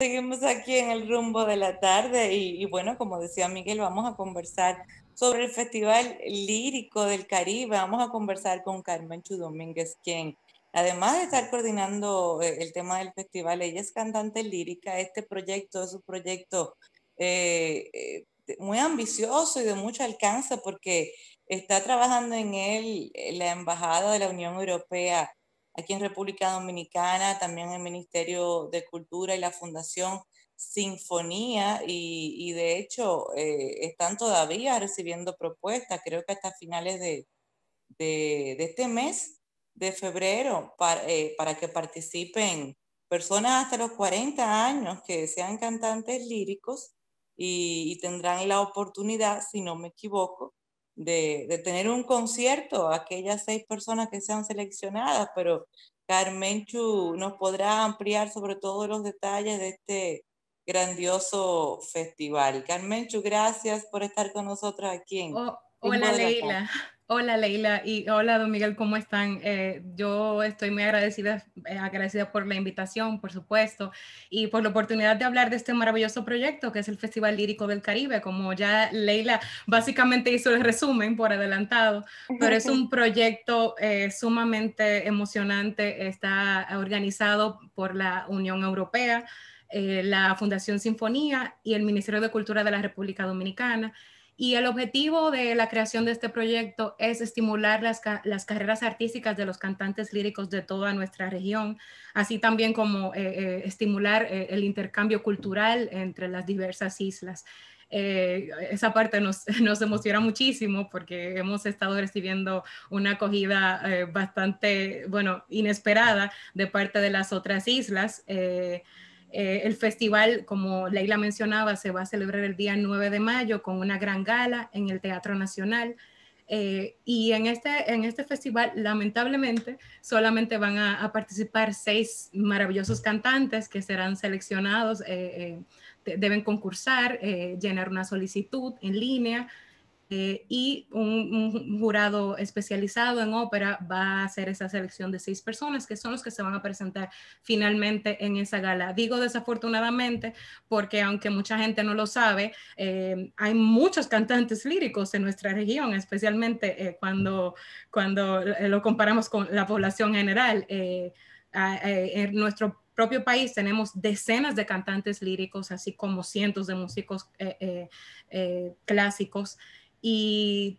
Seguimos aquí en el rumbo de la tarde y bueno, como decía Miguel, vamos a conversar sobre el Festival Lírico del Caribe. Vamos a conversar con Carmenchu Domínguez, quien además de estar coordinando el tema del festival, ella es cantante lírica. Este proyecto es un proyecto muy ambicioso y de mucho alcance porque está trabajando en él la Embajada de la Unión Europea aquí en República Dominicana, también el Ministerio de Cultura y la Fundación Sinfonía, y de hecho están todavía recibiendo propuestas, creo que hasta finales de este mes de febrero, para que participen personas hasta los 40 años que sean cantantes líricos y tendrán la oportunidad, si no me equivoco, de tener un concierto, aquellas 6 personas que sean seleccionadas, pero Carmenchu nos podrá ampliar sobre todos los detalles de este grandioso festival. Carmenchu, gracias por estar con nosotros aquí en Rumbo Hola de la Tarde. Leila, hola Leila y hola Don Miguel, ¿cómo están? Yo estoy muy agradecida por la invitación, por supuesto, y por la oportunidad de hablar de este maravilloso proyecto que es el Festival Lírico del Caribe. Como ya Leila básicamente hizo el resumen por adelantado, pero es un proyecto sumamente emocionante. Está organizado por la Unión Europea, la Fundación Sinfonía y el Ministerio de Cultura de la República Dominicana. Y el objetivo de la creación de este proyecto es estimular las carreras artísticas de los cantantes líricos de toda nuestra región, así también como estimular el intercambio cultural entre las diversas islas. Esa parte nos emociona muchísimo porque hemos estado recibiendo una acogida bastante, bueno, inesperada de parte de las otras islas. El festival, como Leila mencionaba, se va a celebrar el día 9 de mayo con una gran gala en el Teatro Nacional. Y en este festival, lamentablemente, solamente van a participar 6 maravillosos cantantes que serán seleccionados, deben concursar, llenar una solicitud en línea. Y un jurado especializado en ópera va a hacer esa selección de 6 personas que son los que se van a presentar finalmente en esa gala. Digo desafortunadamente porque aunque mucha gente no lo sabe, hay muchos cantantes líricos en nuestra región, especialmente cuando lo comparamos con la población general. En nuestro propio país tenemos decenas de cantantes líricos, así como cientos de músicos clásicos. Y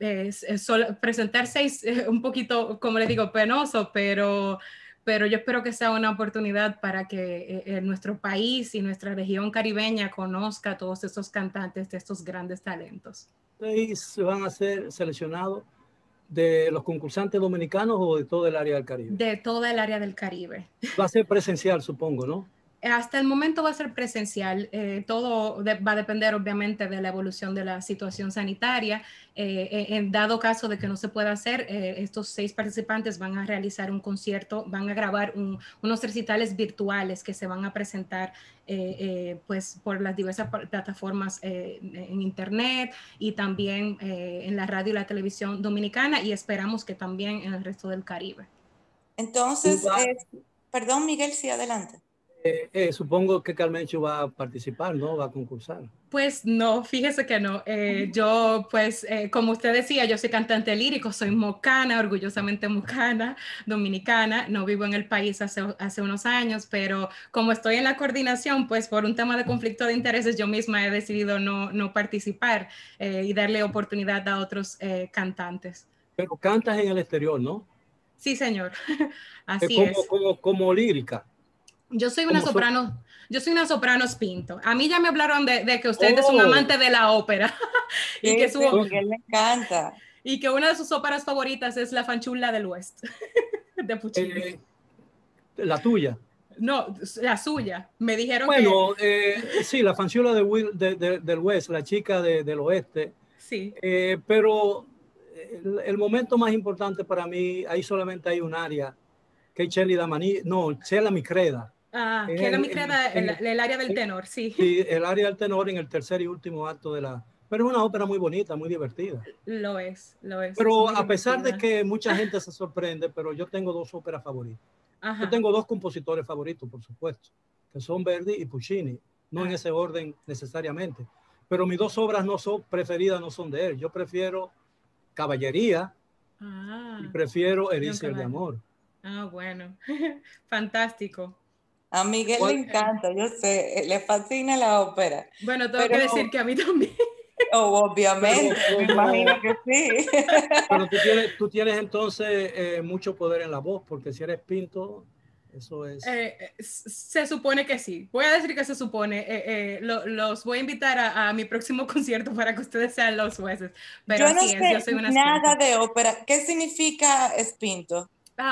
presentarse es un poquito, como le digo, penoso, pero yo espero que sea una oportunidad para que nuestro país y nuestra región caribeña conozca a todos estos cantantes de estos grandes talentos. ¿Ustedes van a ser seleccionados de los concursantes dominicanos o de todo el área del Caribe? De toda el área del Caribe. Va a ser presencial, supongo, ¿no? Hasta el momento va a ser presencial. Todo va a depender obviamente de la evolución de la situación sanitaria. En dado caso de que no se pueda hacer, estos 6 participantes van a realizar un concierto, van a grabar unos recitales virtuales que se van a presentar pues por las diversas plataformas en internet y también en la radio y la televisión dominicana, y esperamos que también en el resto del Caribe. Entonces, perdón Miguel, sí, adelante. Supongo que Carmenchu va a participar, ¿no? Va a concursar. Pues no, fíjese que no. Yo, pues, como usted decía, yo soy cantante lírico, soy mocana, orgullosamente mocana, dominicana. No vivo en el país hace unos años, pero como estoy en la coordinación, pues por un tema de conflicto de intereses, yo misma he decidido no participar y darle oportunidad a otros cantantes. Pero cantas en el exterior, ¿no? Sí, señor. Así es. Como lírica. Yo soy una soprano Spinto. A mí ya me hablaron de que usted es un amante de la ópera y Sí, sí, Miguel me encanta. Y que una de sus óperas favoritas es La Fanchulla del Oeste de Puccini. La tuya. No, la suya. Me dijeron bueno, sí, La Fanchulla del West, la chica del oeste. Sí. Pero el momento más importante para mí, ahí solamente hay un área, que es Chela Micreda. Chela Micreda, el área del tenor, sí. Sí, el área del tenor en el tercer y último acto de la... Pero es una ópera muy bonita, muy divertida. Lo es. Pero a pesar de que mucha gente se sorprende, pero yo tengo 2 óperas favoritas. Ajá. Yo tengo 2 compositores favoritos, por supuesto. que son Verdi y Puccini, no en ese orden necesariamente. Pero mis dos obras preferidas no son de él. Yo prefiero Caballería y prefiero Elixir de Amor. Bueno, fantástico. A Miguel le encanta, yo sé, le fascina la ópera. Bueno, tengo que decir que a mí también. Obviamente, me imagino que sí. Pero tú tienes entonces mucho poder en la voz, porque si eres Pinto, eso es... se supone que sí. Voy a decir que se supone. Los voy a invitar a mi próximo concierto para que ustedes sean los jueces. Pero yo no así es, yo soy una nada de ópera. ¿Qué significa Spinto?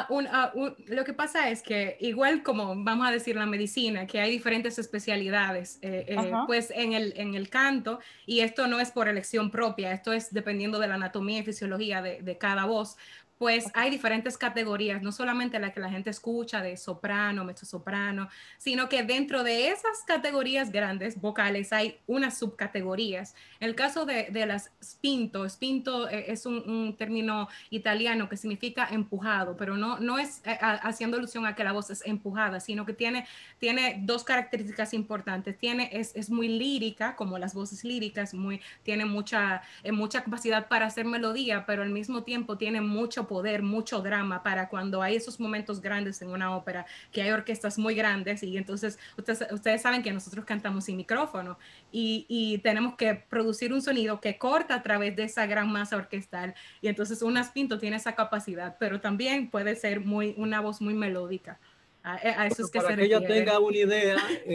Lo que pasa es que igual como vamos a decir la medicina, que hay diferentes especialidades, pues en el canto, y esto no es por elección propia, esto es dependiendo de la anatomía y fisiología de cada voz, pues hay diferentes categorías, no solamente la que la gente escucha de soprano, mezzosoprano, sino que dentro de esas categorías grandes vocales hay unas subcategorías. En el caso de las spinto es un término italiano que significa empujado, pero no es haciendo alusión a que la voz es empujada, sino que tiene dos características importantes. Es muy lírica, como las voces líricas, tiene mucha capacidad para hacer melodía, pero al mismo tiempo tiene mucho poder, mucho drama para cuando hay esos momentos grandes en una ópera, que hay orquestas muy grandes y entonces ustedes saben que nosotros cantamos sin micrófono y tenemos que producir un sonido que corta a través de esa gran masa orquestal y entonces un spinto tiene esa capacidad, pero también puede ser una voz muy melódica. A eso es que para se que ella refiere. tenga una idea,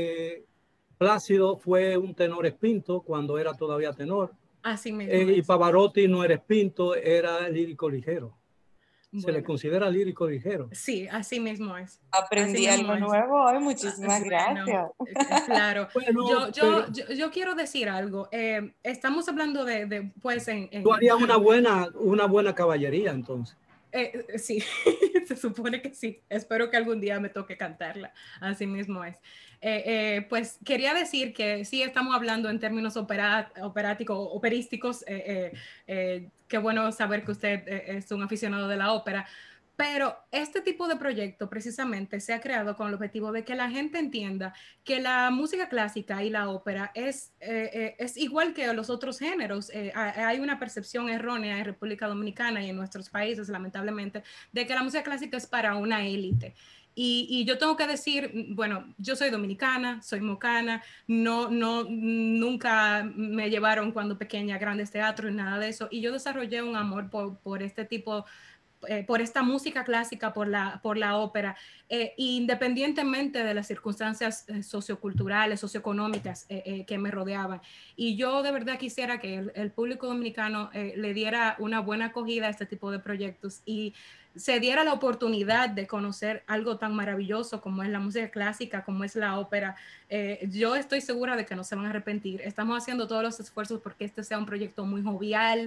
Plácido fue un tenor spinto cuando era todavía tenor. Así mismo Y Pavarotti no era spinto, era lírico ligero. Bueno, se le considera lírico ligero. Sí, así mismo es. Aprendí algo nuevo hoy, muchísimas gracias. Claro. Bueno, yo quiero decir algo. Estamos hablando pues tú harías una buena caballería entonces. Sí, se supone que sí. Espero que algún día me toque cantarla. Así mismo es. Pues quería decir que sí estamos hablando en términos operísticos. Qué bueno saber que usted es un aficionado de la ópera. Pero este tipo de proyecto precisamente se ha creado con el objetivo de que la gente entienda que la música clásica y la ópera es igual que los otros géneros. Hay una percepción errónea en República Dominicana y en nuestros países, lamentablemente, de que la música clásica es para una élite. Y yo tengo que decir, bueno, yo soy dominicana, soy mocana, nunca me llevaron cuando pequeña a grandes teatros y nada de eso. Y yo desarrollé un amor por este tipo por esta música clásica, por la ópera, independientemente de las circunstancias socioculturales, socioeconómicas que me rodeaban. Y yo de verdad quisiera que el público dominicano le diera una buena acogida a este tipo de proyectos y se diera la oportunidad de conocer algo tan maravilloso como es la música clásica, como es la ópera. Yo estoy segura de que no se van a arrepentir. Estamos haciendo todos los esfuerzos porque este sea un proyecto muy jovial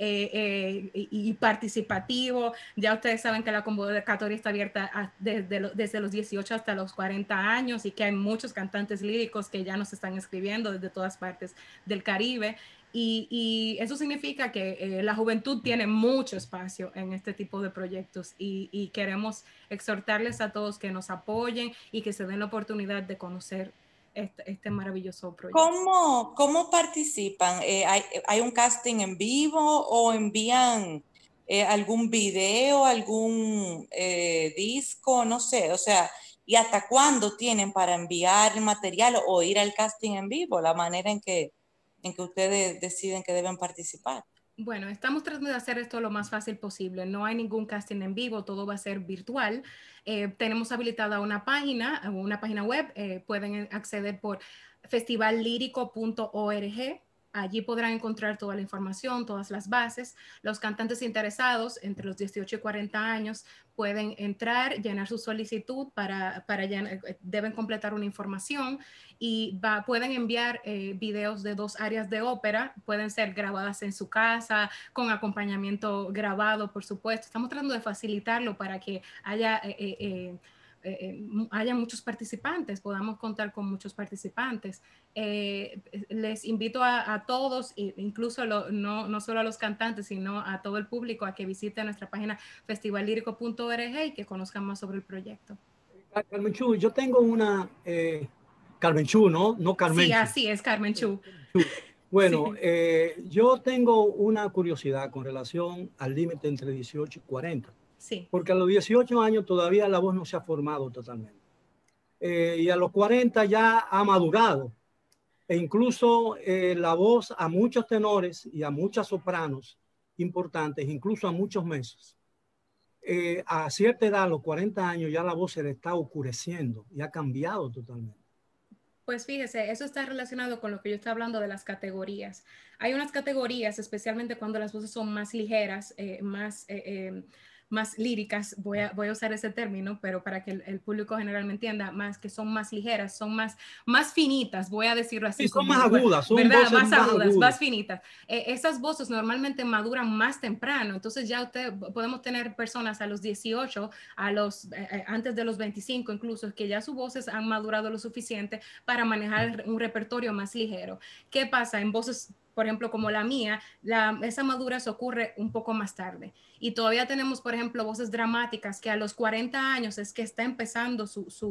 y participativo. Ya ustedes saben que la convocatoria está abierta desde los 18 hasta los 40 años y que hay muchos cantantes líricos que ya nos están escribiendo desde todas partes del Caribe. Y eso significa que la juventud tiene mucho espacio en este tipo de proyectos y queremos exhortarles a todos que nos apoyen y que se den la oportunidad de conocer este maravilloso proyecto. ¿Cómo participan? ¿Hay un casting en vivo o envían algún video, algún disco? No sé, o sea, ¿y hasta cuándo tienen para enviar material o ir al casting en vivo? La manera en que ustedes deciden que deben participar. Bueno, estamos tratando de hacer esto lo más fácil posible. No hay ningún casting en vivo, todo va a ser virtual. Tenemos habilitada una página web. Pueden acceder por festivallírico.org. Allí podrán encontrar toda la información, todas las bases. Los cantantes interesados entre los 18 y 40 años pueden entrar, llenar su solicitud deben completar una información y pueden enviar videos de 2 áreas de ópera, pueden ser grabadas en su casa, con acompañamiento grabado, por supuesto. Estamos tratando de facilitarlo para que haya muchos participantes, podamos contar con muchos participantes. Les invito a todos, incluso no solo a los cantantes, sino a todo el público a que visite nuestra página festivallírico.org y que conozcan más sobre el proyecto. Carmen Chu, yo tengo Carmen Chu, ¿no? No Carmen. Sí, así es, Carmen Chu. Bueno, sí. yo tengo una curiosidad con relación al límite entre 18 y 40. Sí. Porque a los 18 años todavía la voz no se ha formado totalmente. Y a los 40 ya ha madurado. E incluso la voz a muchos tenores y a muchas sopranos importantes, incluso a muchos meses. A cierta edad, a los 40 años, ya la voz se le está oscureciendo y ha cambiado totalmente. Pues fíjese, eso está relacionado con lo que yo estaba hablando de las categorías. Hay unas categorías, especialmente cuando las voces son más ligeras, más líricas, voy a usar ese término, pero para que el público general me entienda, más que son más ligeras, son más finitas, voy a decirlo así. Sí, son más agudas, son ¿verdad? voces Más agudas, más finitas. Esas voces normalmente maduran más temprano, entonces ya podemos tener personas a los 18, antes de los 25 incluso, que ya sus voces han madurado lo suficiente para manejar un repertorio más ligero. ¿Qué pasa? En voces, por ejemplo, como la mía, esa madurez ocurre un poco más tarde. Y todavía tenemos, por ejemplo, voces dramáticas que a los 40 años es que está empezando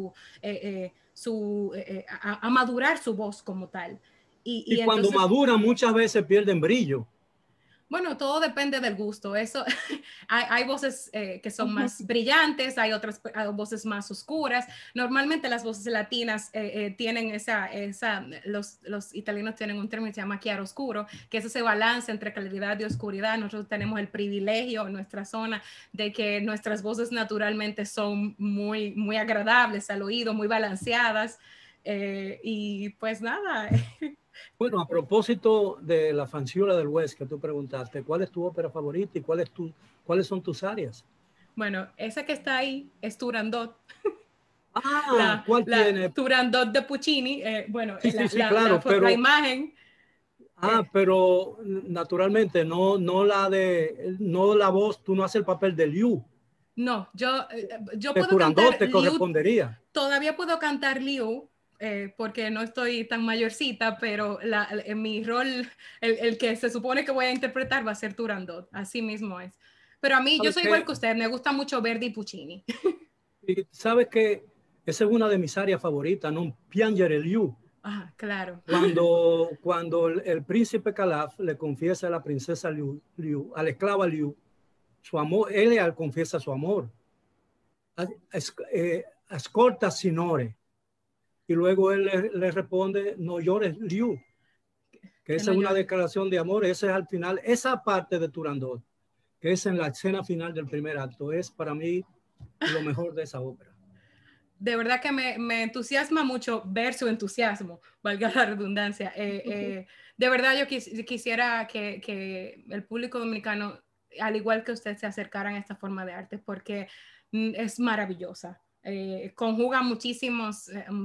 a madurar su voz como tal. Y cuando entonces, maduran muchas veces pierden brillo. Bueno, todo depende del gusto. Eso, hay voces que son más brillantes, hay otras voces más oscuras. Normalmente las voces latinas tienen los italianos tienen un término que se llama chiaroscuro, que es ese balance entre claridad y oscuridad. Nosotros tenemos el privilegio en nuestra zona de que nuestras voces naturalmente son muy, muy agradables al oído, muy balanceadas. Y pues nada. Bueno, a propósito de la Fanciulla del West que tú preguntaste, ¿cuál es tu ópera favorita y cuáles son tus áreas? Bueno, esa que está ahí es Turandot. ¿Cuál tiene? Turandot de Puccini. Sí, claro, pero la imagen. Pero naturalmente no la voz, tú no haces el papel de Liu. No, yo de puedo Turandot cantar te correspondería. Todavía puedo cantar Liu, porque no estoy tan mayorcita, pero en mi rol, el que se supone que voy a interpretar va a ser Turandot, así mismo es. Pero a mí, yo soy igual que usted, me gusta mucho Verdi y Puccini. Y sabes que esa es una de mis áreas favoritas, ¿no? Piangere Liu. Ah, claro. Cuando el príncipe Calaf le confiesa a la princesa Liu, a la esclava Liu, su amor, él le confiesa su amor. Ascolta, signore. Y luego él le responde, no llores, Liu. Que esa es una declaración de amor. Ese es al final, esa parte de Turandot, que es en la escena final del primer acto, es para mí lo mejor de esa ópera. De verdad que me entusiasma mucho ver su entusiasmo, valga la redundancia. De verdad yo quisiera que el público dominicano, al igual que usted, se acercaran a esta forma de arte, porque es maravillosa. Conjuga muchísimas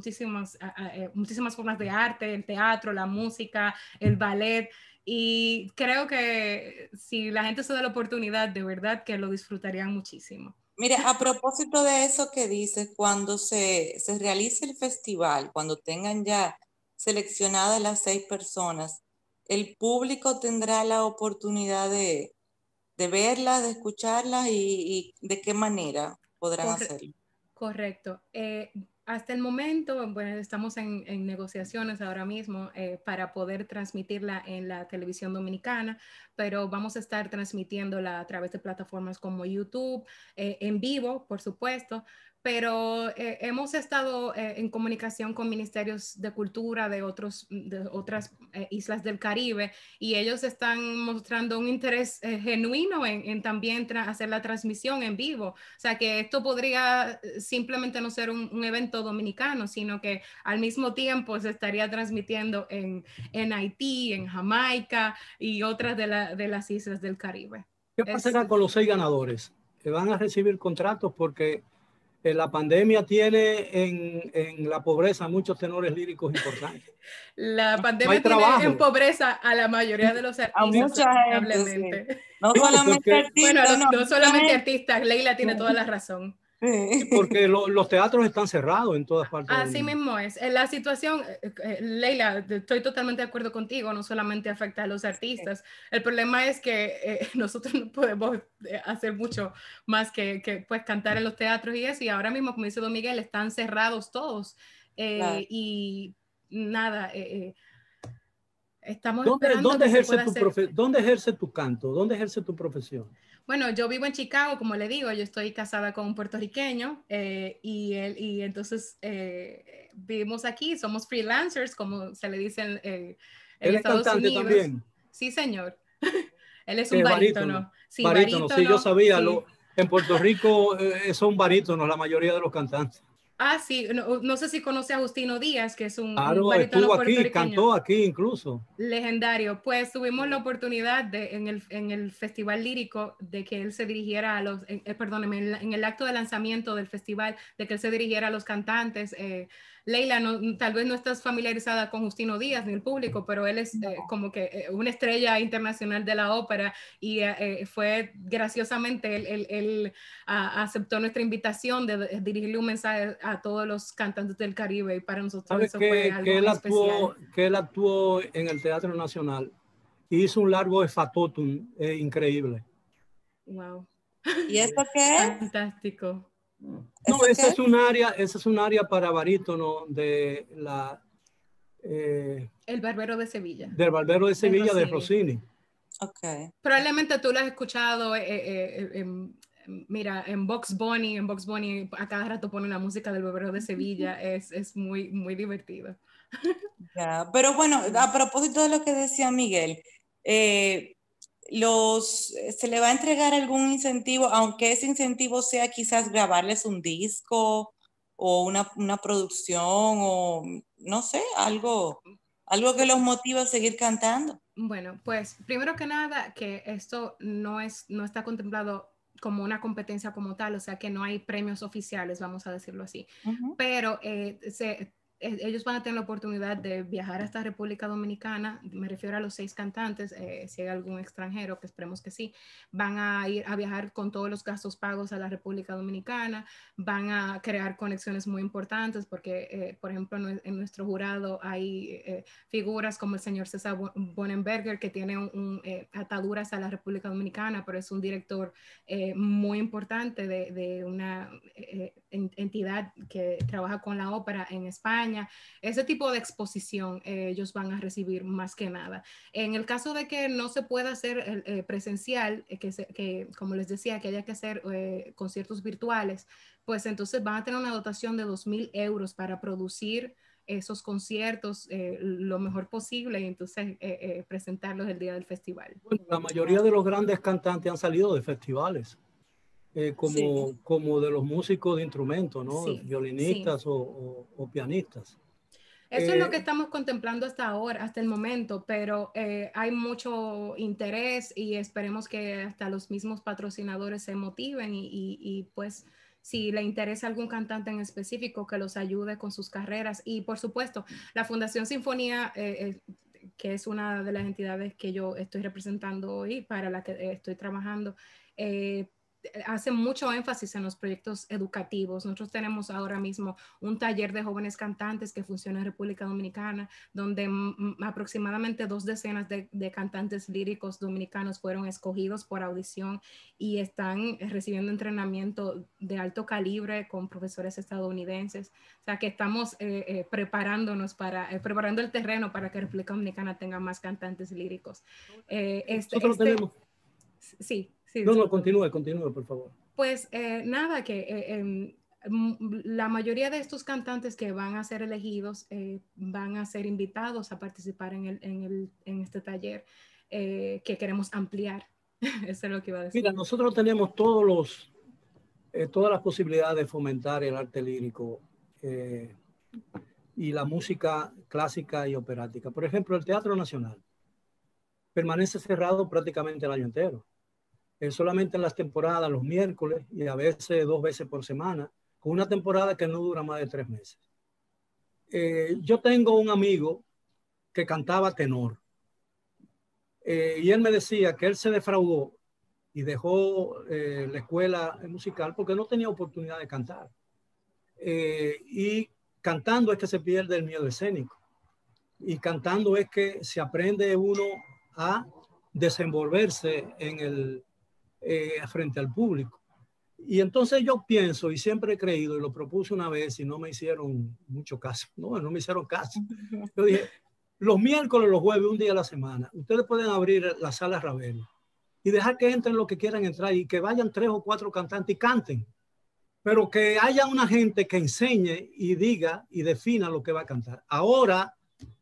formas de arte, el teatro, la música, el ballet, y creo que si la gente se da la oportunidad, de verdad que lo disfrutarían muchísimo. Mira, a propósito de eso que dices, cuando se realice el festival, cuando tengan ya seleccionadas las 6 personas, el público tendrá la oportunidad de verlas, de escucharlas y de qué manera podrán hacerlo. Correcto. Hasta el momento, bueno, estamos en negociaciones ahora mismo para poder transmitirla en la televisión dominicana, pero vamos a estar transmitiéndola a través de plataformas como YouTube, en vivo, por supuesto, pero hemos estado en comunicación con ministerios de cultura de otras islas del Caribe, y ellos están mostrando un interés genuino en también hacer la transmisión en vivo. O sea que esto podría simplemente no ser un evento dominicano, sino que al mismo tiempo se estaría transmitiendo en Haití, en Jamaica y otras de las islas del Caribe. ¿Qué pasará con los 6 ganadores? ¿Que van a recibir contratos? Porque la pandemia tiene en la pobreza muchos tenores líricos importantes. La pandemia tiene en pobreza a la mayoría de los artistas. A mucha gente, sí. No solamente artistas. Bueno, no solamente artistas, Leila tiene toda la razón. Sí, porque los teatros están cerrados en todas partes. Así mismo es. La situación, Leila, estoy totalmente de acuerdo contigo, no solamente afecta a los artistas. El problema es que nosotros no podemos hacer mucho más que pues cantar en los teatros y eso, y ahora mismo, como dice Don Miguel, están cerrados todos. Claro. Y nada, estamos ¿Dónde, esperando dónde que se ejerce pueda tu hacer. ¿Dónde ejerce tu canto? ¿Dónde ejerce tu profesión? Bueno, yo vivo en Chicago, como le digo, yo estoy casada con un puertorriqueño y entonces vivimos aquí, somos freelancers, como se le dice en ¿Él es Estados cantante Unidos. también? Sí, señor. Él es un Que barítono. barítono. Sí, Barítono, sí, yo barítono, sabía. sí. En Puerto Rico son barítonos la mayoría de los cantantes. Ah, sí, no, no sé si conoce a Justino Díaz, que es un Claro, barítono estuvo aquí, puertorriqueño. cantó aquí incluso. Legendario. Pues tuvimos la oportunidad en el Festival Lírico de que él se dirigiera a los, perdóneme, en el acto de lanzamiento del festival, de que él se dirigiera a los cantantes. Leila, no, tal vez no estás familiarizada con Justino Díaz ni el público, pero él es como que una estrella internacional de la ópera y fue graciosamente, él aceptó nuestra invitación de dirigirle un mensaje a todos los cantantes del Caribe y para nosotros ¿Sabes eso fue algo muy especial. que él actuó en el Teatro Nacional? Hizo un largo factotum increíble. Wow. ¿Y eso qué es? Fantástico. No, ¿Eso qué es? esa es un área para barítono El Barbero de Sevilla. del Barbero de De Sevilla de Rossini. Rossini. Ok. Probablemente tú lo has escuchado mira, en Bugs Bunny, a cada rato pone la música del Barbero de Sevilla, es muy, muy divertido. Ya. Pero bueno, a propósito de lo que decía Miguel, se le va a entregar algún incentivo, aunque ese incentivo sea quizás grabarles un disco o una producción o no sé, algo que los motive a seguir cantando. Bueno, pues primero que nada, que esto no está contemplado como una competencia como tal, o sea que no hay premios oficiales, vamos a decirlo así, pero ellos van a tener la oportunidad de viajar hasta República Dominicana, me refiero a los 6 cantantes, si hay algún extranjero, que esperemos que sí, van a ir a viajar con todos los gastos pagos a la República Dominicana, van a crear conexiones muy importantes porque, por ejemplo, en nuestro jurado hay figuras como el señor César Bonenberger, que tiene ataduras a la República Dominicana, pero es un director muy importante de una entidad que trabaja con la ópera en España. Ese tipo de exposición ellos van a recibir más que nada. En el caso de que no se pueda hacer presencial, que como les decía, que haya que hacer conciertos virtuales, pues entonces van a tener una dotación de 2,000 euros para producir esos conciertos lo mejor posible y entonces presentarlos el día del festival. Bueno, la mayoría de los grandes cantantes han salido de festivales, Sí. como de los músicos de instrumentos, ¿no? Sí, sí. Violinistas o pianistas. Eso es lo que estamos contemplando hasta ahora, hasta el momento, pero hay mucho interés y esperemos que hasta los mismos patrocinadores se motiven y pues si le interesa algún cantante en específico que los ayude con sus carreras. Y por supuesto, la Fundación Sinfonía, que es una de las entidades que yo estoy representando hoy, para la que estoy trabajando, hace mucho énfasis en los proyectos educativos. Nosotros tenemos ahora mismo un taller de jóvenes cantantes que funciona en República Dominicana, donde aproximadamente 2 decenas de cantantes líricos dominicanos fueron escogidos por audición y están recibiendo entrenamiento de alto calibre con profesores estadounidenses. O sea que estamos preparándonos preparando el terreno para que República Dominicana tenga más cantantes líricos. Nosotros tenemos... Sí, sí, No, no, discúlpame. continúe, por favor. Pues nada, que la mayoría de estos cantantes que van a ser elegidos van a ser invitados a participar en este taller que queremos ampliar. Eso es lo que iba a decir. Mira, nosotros tenemos todas las posibilidades de fomentar el arte lírico y la música clásica y operática. Por ejemplo, el Teatro Nacional permanece cerrado prácticamente el año entero. Solamente en las temporadas, los miércoles y a veces 2 veces por semana, con una temporada que no dura más de 3 meses. Yo tengo un amigo que cantaba tenor y él me decía que él se defraudó y dejó la escuela musical porque no tenía oportunidad de cantar. Y cantando es que se pierde el miedo escénico. Y cantando es que se aprende uno a desenvolverse frente al público. Y entonces yo pienso, y siempre he creído, y lo propuse una vez y no me hicieron mucho caso, no me hicieron caso. Yo dije, los miércoles, los jueves, un día a la semana, ustedes pueden abrir la sala Ravelo y dejar que entren los que quieran entrar y que vayan 3 o 4 cantantes y canten, pero que haya una gente que enseñe y diga y defina lo que va a cantar. Ahora,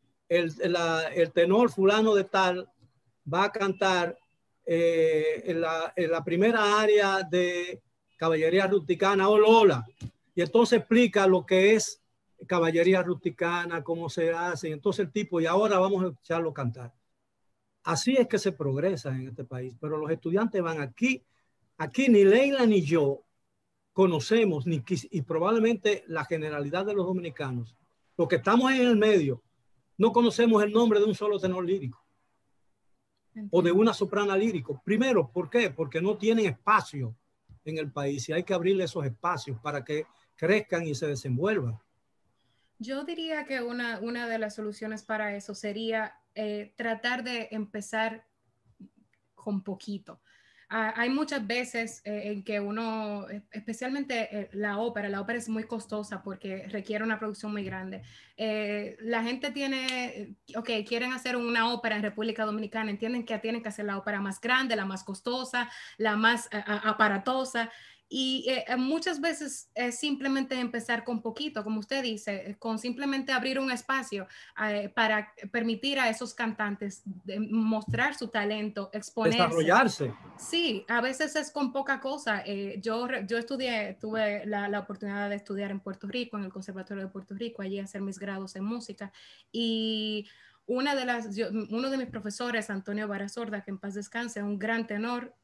el tenor fulano de tal va a cantar en la primera área de caballería rusticana o Lola, y entonces explica lo que es caballería rusticana, cómo se hace, y entonces el tipo, y ahora vamos a escucharlo cantar. Así es que se progresa en este país, pero los estudiantes van aquí ni Leila ni yo conocemos, y probablemente la generalidad de los dominicanos, los que estamos en el medio, no conocemos el nombre de un solo tenor lírico. Entiendo. O de una soprana lírico. Primero, ¿por qué? Porque no tienen espacio en el país y hay que abrirle esos espacios para que crezcan y se desenvuelvan. Yo diría que una de las soluciones para eso sería tratar de empezar con poquito. Hay muchas veces en que uno, especialmente la ópera es muy costosa porque requiere una producción muy grande. La gente tiene, quieren hacer una ópera en República Dominicana, entienden que tienen que hacer la ópera más grande, la más costosa, la más aparatosa. Y muchas veces es simplemente empezar con poquito, como usted dice, con simplemente abrir un espacio para permitir a esos cantantes mostrar su talento, exponerse. Desarrollarse. Sí, a veces es con poca cosa. Yo estudié, tuve la oportunidad de estudiar en Puerto Rico, en el Conservatorio de Puerto Rico, allí hacer mis grados en música. Y uno de mis profesores, Antonio Barazorda, que en paz descanse, un gran tenor,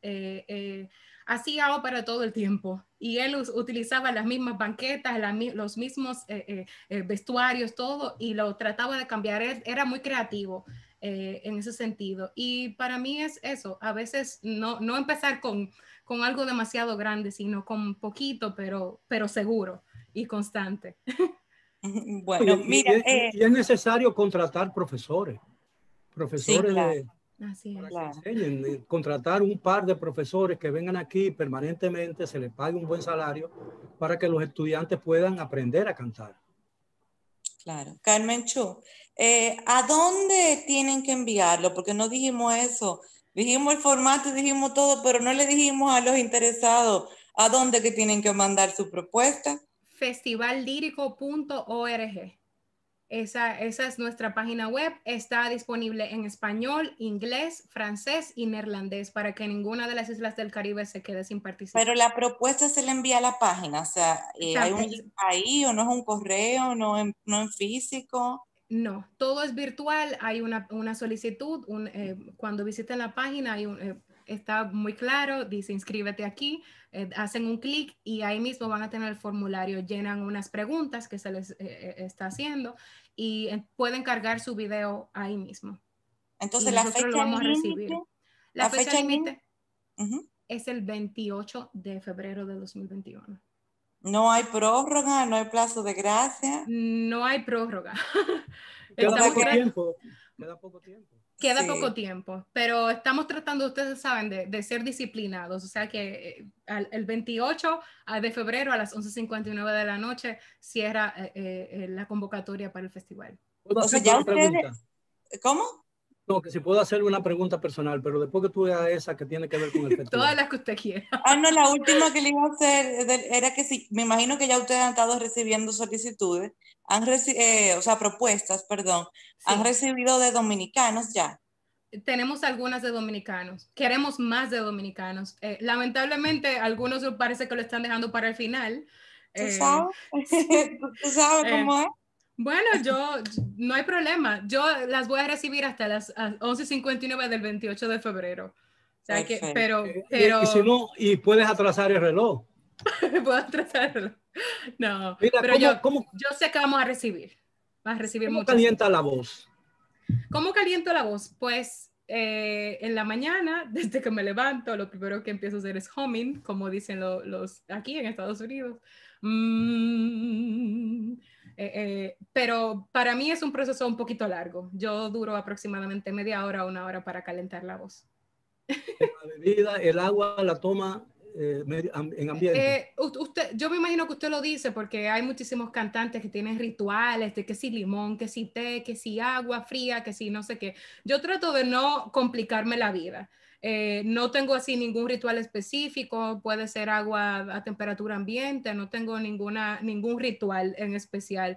hacía ópera todo el tiempo y él utilizaba las mismas banquetas, los mismos vestuarios, todo, y lo trataba de cambiar. Él era muy creativo en ese sentido. Y para mí es eso, a veces no empezar con algo demasiado grande, sino con poquito, pero seguro y constante. Bueno, mira. Y es necesario contratar profesores Sí, claro. Para que enseñen, contratar un par de profesores que vengan aquí permanentemente, se les pague un buen salario para que los estudiantes puedan aprender a cantar. Claro. Carmen Chu, ¿a dónde tienen que enviarlo? Porque no dijimos eso. Dijimos el formato, dijimos todo, pero no le dijimos a los interesados a dónde que tienen que mandar su propuesta. Festivallírico.org. Esa es nuestra página web. Está disponible en español, inglés, francés y neerlandés para que ninguna de las islas del Caribe se quede sin participar. Pero la propuesta se le envía a la página, o sea, ¿hay un link ahí o no es un correo, no en físico? No, todo es virtual. Hay una solicitud. Cuando visiten la página está muy claro, dice inscríbete aquí, hacen un clic y ahí mismo van a tener el formulario, llenan unas preguntas que se les está haciendo y pueden cargar su video ahí mismo. Entonces, nosotros lo vamos a recibir. La fecha límite es el 28 de febrero de 2021. No hay prórroga, no hay plazo de gracia. No hay prórroga. Queda poco tiempo. Queda poco tiempo, pero estamos tratando, ustedes saben, de ser disciplinados. O sea que el 28 de febrero a las 11:59 de la noche cierra la convocatoria para el festival. O sea, ya ustedes... ¿Cómo? No, que si puedo hacerle una pregunta personal, pero después que tú veas esa que tiene que ver con el festival. Todas las que usted quiera. No, la última que le iba a hacer era que sí, me imagino que ya ustedes han estado recibiendo solicitudes, o sea, propuestas, perdón, sí. Han recibido de dominicanos ya. Tenemos algunas de dominicanos, queremos más de dominicanos. Lamentablemente, algunos parece que lo están dejando para el final. ¿Tú sabes? ¿Tú sabes cómo es? Bueno, no hay problema. Yo las voy a recibir hasta las 11:59 del 28 de febrero. O sea que, pero... Y si no, y puedes atrasar el reloj. Puedo atrasar el reloj. No, mira, pero yo sé que vamos a recibir. Vas a recibir ¿Cómo muchas. calienta la voz? ¿Cómo caliento la voz? Pues en la mañana, desde que me levanto, lo primero que empiezo a hacer es humming, como dicen los aquí en Estados Unidos. Pero para mí es un proceso un poquito largo. Yo duro aproximadamente media hora o una hora para calentar la voz. La bebida, el agua la toma en ambiente. Yo me imagino que usted lo dice porque hay muchísimos cantantes que tienen rituales de que si limón, que si té, que si agua fría, que si no sé qué. Yo trato de no complicarme la vida. No tengo así ningún ritual específico, puede ser agua a temperatura ambiente, no tengo ningún ritual en especial,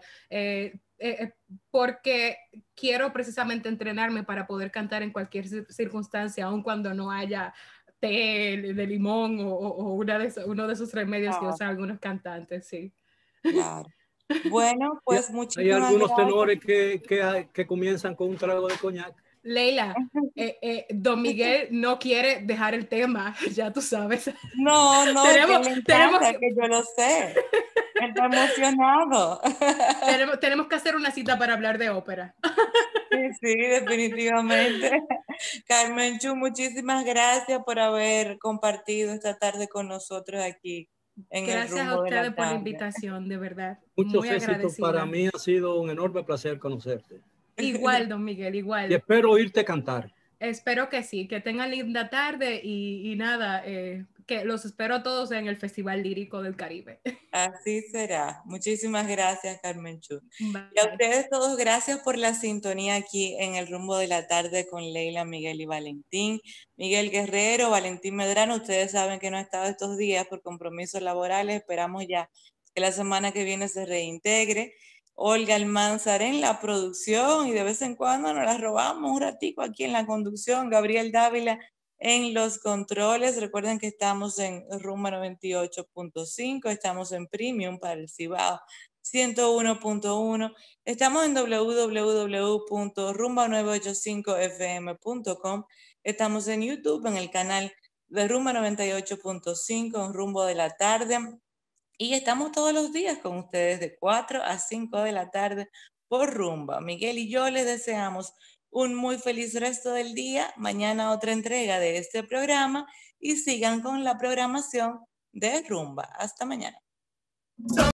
porque quiero precisamente entrenarme para poder cantar en cualquier circunstancia, aun cuando no haya té de limón o uno de esos remedios que usan algunos cantantes, sí. Claro. Bueno, pues Hay muchísimas algunos gracias. tenores que comienzan con un trago de coñac. Leila, don Miguel no quiere dejar el tema, ya tú sabes. No, es que le encanta, que yo lo sé. Él está emocionado. Tenemos que hacer una cita para hablar de ópera. Sí, definitivamente. Carmenchu, muchísimas gracias por haber compartido esta tarde con nosotros aquí en el Gracias a rumbo de la ustedes por la tarde. invitación, de verdad. Muchos Muy éxitos. agradecida. Para mí ha sido un enorme placer conocerte. Igual, don Miguel, igual. Y espero oírte cantar. Espero que sí, que tengan linda tarde y nada, que los espero a todos en el Festival Lírico del Caribe. Así será. Muchísimas gracias, Carmenchu. Bye. Y a ustedes todos, gracias por la sintonía aquí en el rumbo de la tarde con Leila, Miguel y Valentín. Miguel Guerrero, Valentín Medrano, ustedes saben que no ha estado estos días por compromisos laborales. Esperamos ya que la semana que viene se reintegre. Olga Almanzar en la producción y de vez en cuando nos la robamos un ratico aquí en la conducción. Gabriel Dávila en los controles. Recuerden que estamos en Rumba 98.5, estamos en Premium para el Cibao 101.1, estamos en www.rumba985fm.com, estamos en YouTube en el canal de Rumba 98.5 en Rumbo de la Tarde. Y estamos todos los días con ustedes de 4 a 5 de la tarde por Rumba. Miguel y yo les deseamos un muy feliz resto del día. Mañana otra entrega de este programa y sigan con la programación de Rumba. Hasta mañana.